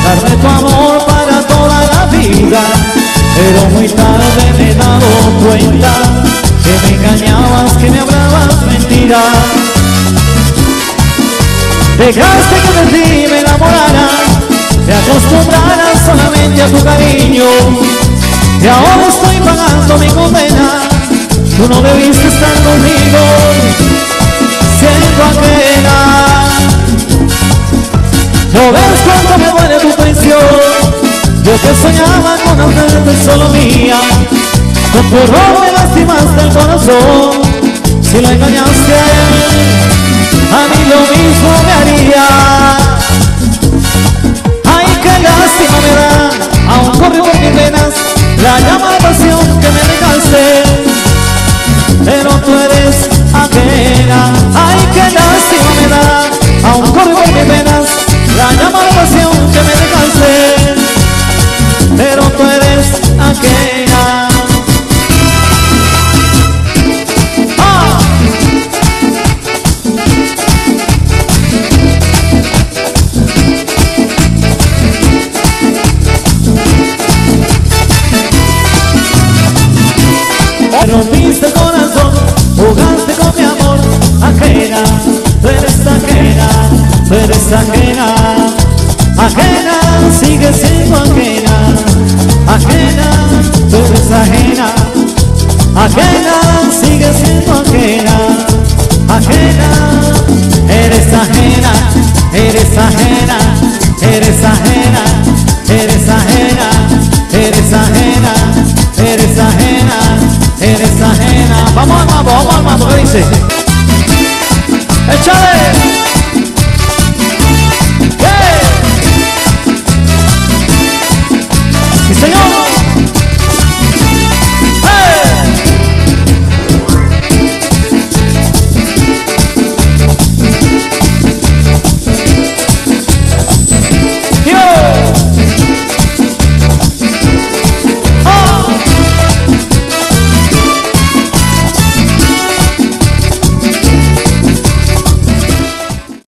darme tu amor para toda la vida, pero muy tarde me he dado cuenta que me engañabas, que me hablabas mentiras. Dejaste que de ti me enamorara, me acostumbrara solamente a tu cariño, y ahora estoy pagando mi condena. Tú no debiste estar conmigo, siento ajena. ¿No ves cuánto me duele tu traición? Yo que soñaba con hacerte solo mía, con tu error me lastimaste el corazón. Si lo engañaste a él, a mí lo mismo me haría. Ay, qué lástima me da, aún corre por mis venas la llama de pasión que me dejaste, pero tú eres ajena. Ay, qué lástima me da, aún corre por mis venas la llama de pasión que me dejaste, pero tú eres ajena. Me rompiste el corazón, jugaste con mi amor. Ajena, tú eres ajena, tú eres ajena. Ajena, sigue siendo ajena. Ajena, tú eres ajena. Ajena, sigue siendo ajena. Ajena, eres ajena, eres ajena, eres ajena, eres ajena, eres ajena, eres ajena, eres ajena. Vamos al mambo, ¿qué dice? ¡Échale!